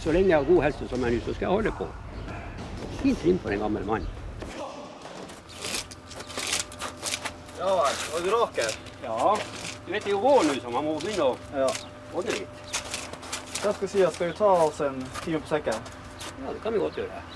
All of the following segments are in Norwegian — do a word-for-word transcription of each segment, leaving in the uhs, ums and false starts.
Så lenge jeg har god helse som jeg nå, så skal jeg holde på. Fint trim for en gammel mann. Ja vel, og du raker? Ja, du vet det er jo vår nå som man må begynne å ja. ordne litt. Jeg skal si at skal vi ta oss en time på sekken? Ja, det kan vi godt gjøre.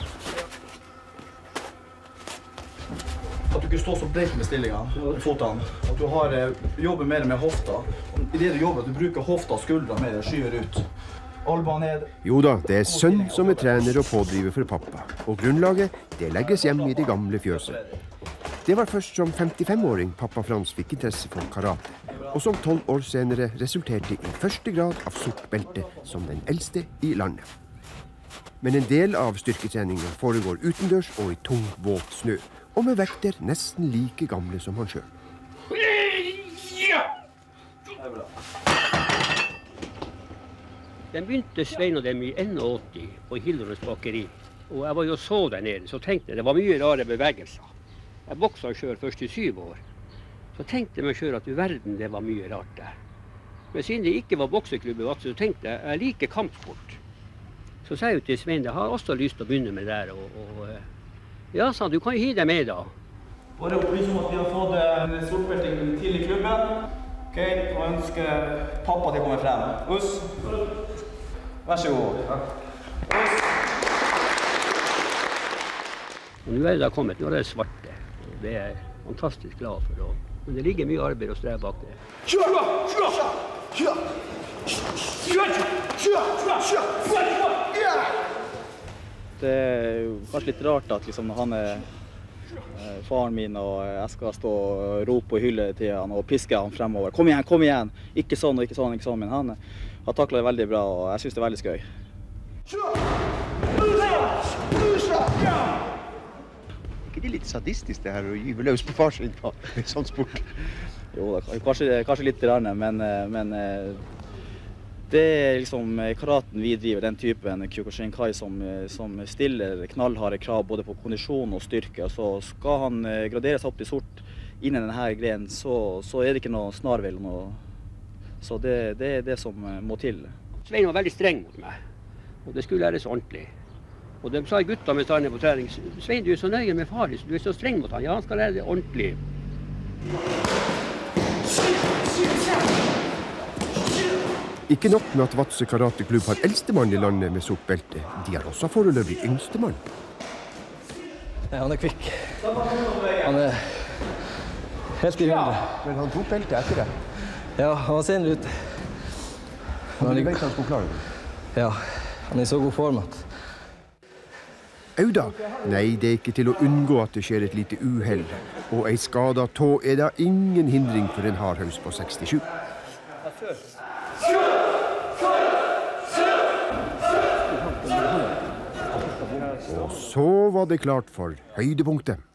At du ikke står så breit med stillingen, med fotene. At du har, jobber mer med hofta. I det du jobber, at du bruker hofta og skuldra mer, skyver ut. Alba ned. Jo da, det er sønn som er trener og pådriver for pappa. Og grunnlaget, det legges hjem i det gamle fjøset. Det var først som femtifem-åring pappa Frans fikk interesse for karate. Og som tolv år senere resulterte i første grad av sort belte som den eldste i landet. Men en del av styrketreningen foregår utendørs og i tung, våt snø. Og med vekter nesten like gamle som han selv. Den begynte Svein og dem i åtti på Hildernes bakeri. Og jeg var jo så der nede, så tenkte jeg det var mye rare bevegelser. Jeg boksa selv først i syv år. Så tenkte jeg meg selv at i verden det var mye rart der. Men siden det ikke var bokseklubb i Vadsø, så tenkte jeg jeg liker kampsport. Så sa jeg til Svein, jeg har også lyst til å begynne med det der. Og, og, ja, sa han, du kan jo hi deg med da. Bare opplyse om at vi har fått en sortbelting til i klubben. Ok, og ønsker pappa til å komme frem. Us. Vær så god. Us. Og nå er det da kommet, nå er det svarte. Og det er jeg fantastisk glad for. Og, men det ligger mye arbeid og strev bak det. Det er jo kanskje litt rart at liksom, han er eh, faren min, og jeg skal stå og rope og hylle til han og piske han fremover. Kom igjen, kom igjen! Ikke sånn og ikke sånn, ikke sånn. Men han har taklet det veldig bra, og jeg synes det er veldig skøy. Er det litt sadistisk det her å gyve løs på far sin på sånn sport? Jo, kanskje, kanskje litt rarere, men, men det er liksom karaten vi driver, den typen Kyokushinkai som, som stiller knallharde krav både på kondisjon og styrke. Så skal han gradere seg opp til sort innen denne grenen, så, så er det ikke noe snarvel. Noe. Så det, det er det som må til. Svein var veldig streng mot meg, og det skulle læres ordentlig. Og de sa gutta med stande på trening, Svein, du er så nøye med far, du er så streng mot han. Ja, han skal lære det ordentlig. Ikke nok med at Vadsø karateklubb har eldstemann i landet med sort belte. De har også foreløpig yngstemann. Ja, han er kvikk. Han er helt i hundre. Men han tok belte etter det? Ja, han var senere ute. Men du vet han skulle klare det? Ja, han er i så god form at... Auda? Nei, det er ikke til å unngå at det skjer et lite uheld. Og ei skadet tå er da ingen hindring for en hardhaus på sekstisju. Og så var det klart for høydepunktet.